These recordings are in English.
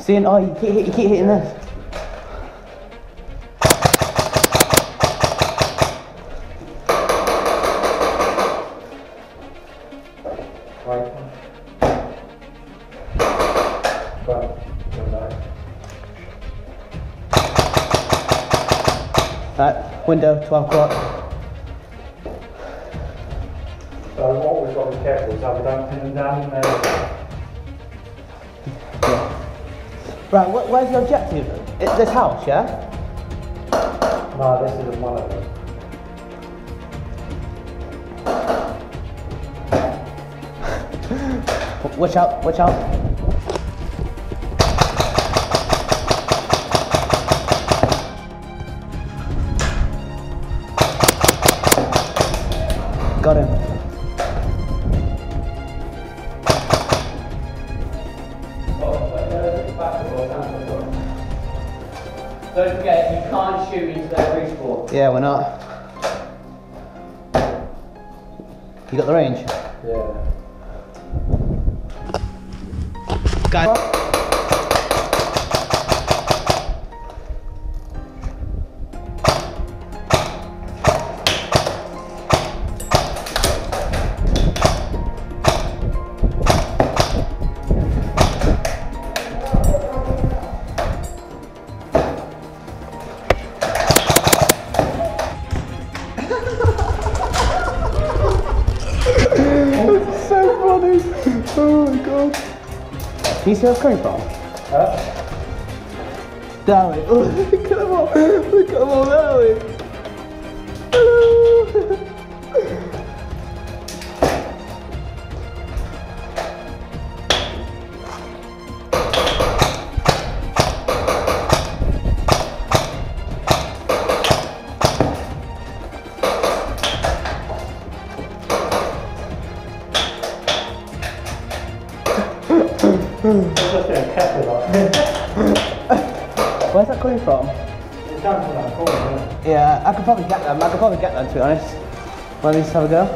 Seeing, oh, you keep hitting this. Right. Right, window, 12 o'clock. So what we've got to be careful is that we don't pin them down in there. Yeah. Right, where's the objective? This house, yeah? No, this isn't one of them. Watch out, watch out. Got him. Don't forget, you can't shoot into their respawn. Yeah, we're not. You got the range? Yeah. Guys. Oh my god. Can you see where it's coming from? Huh? Down it. Oh, look at them all. Look at them all down it. It's just getting kettle up. Where's that coming from? It's down to that corner, isn't it? Yeah, I could probably get them. I could probably get them, to be honest. Let me just have a go.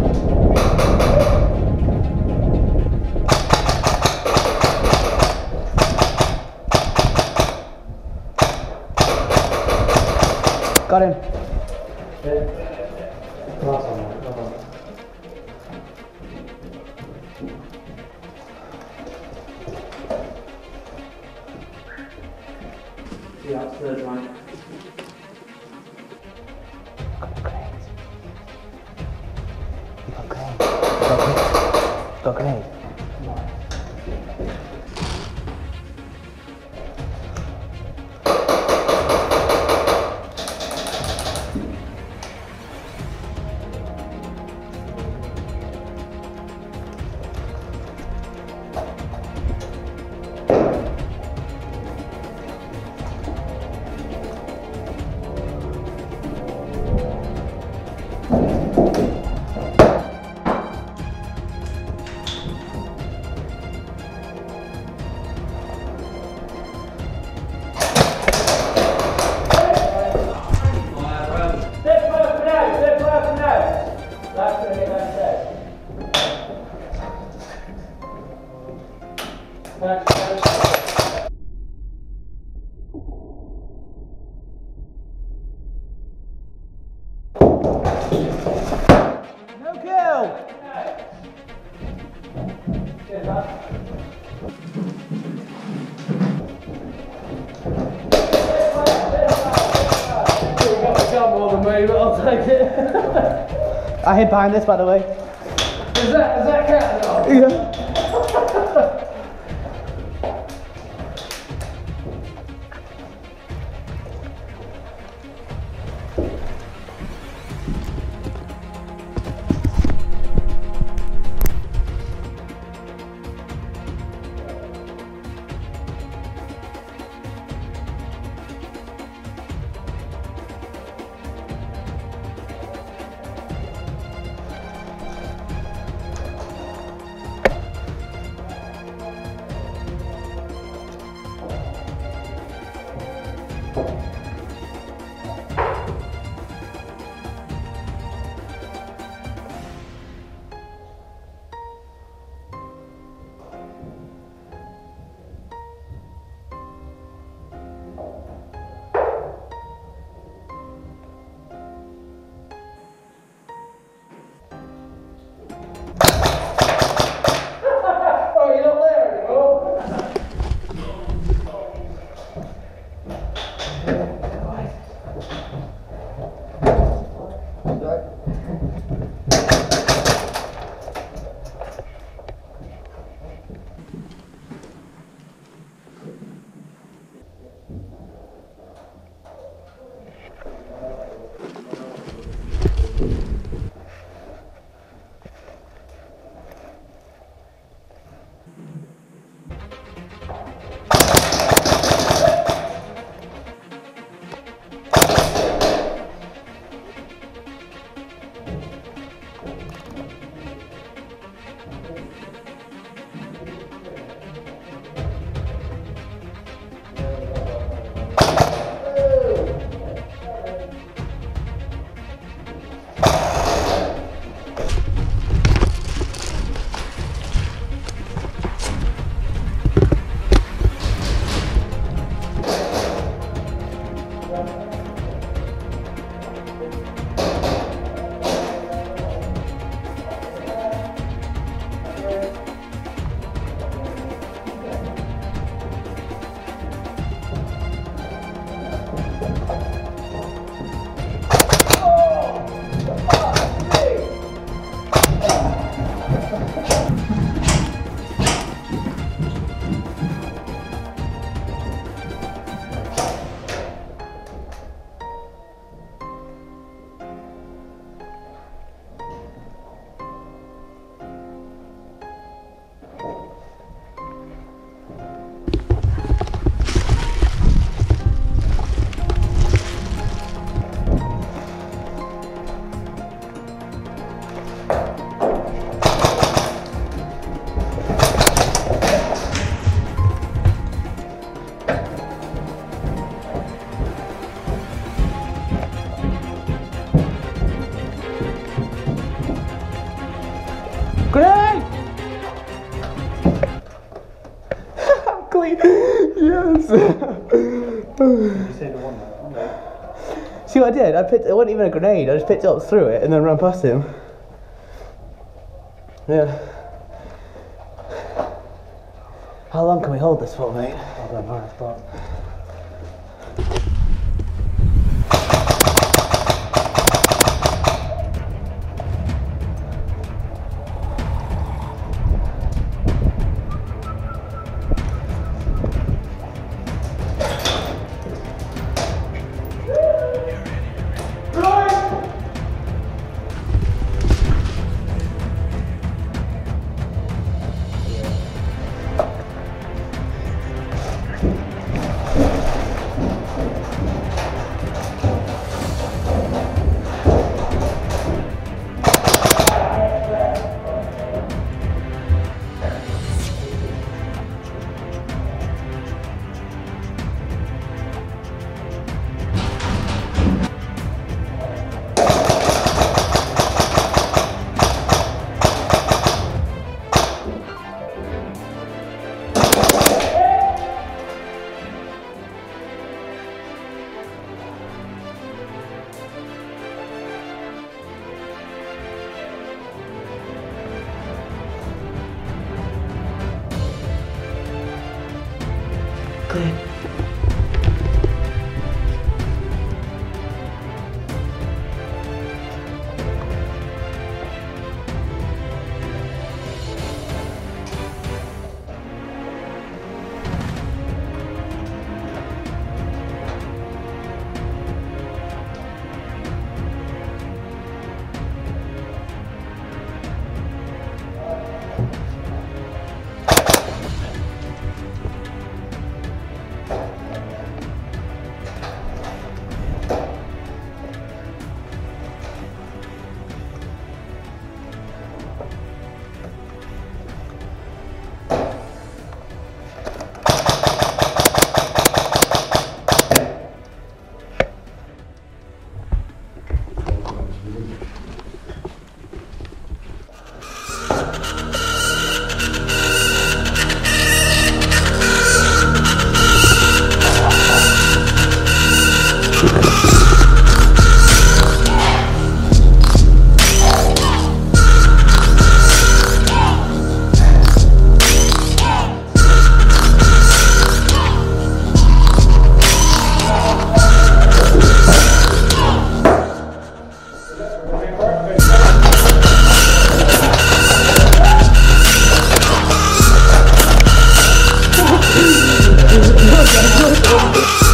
Got him. Yeah. Nice one, mate. Well done. Yeah, that's third line. You got grenade. You got grenade. No kill! I hid behind this, by the way. Is that cat now? Yeah. Yes. You say the one there, okay. See what I did? It wasn't even a grenade. I just picked it up, threw it, and then ran past him. Yeah. How long can we hold this for, mate? I don't know, but... Clear. Look,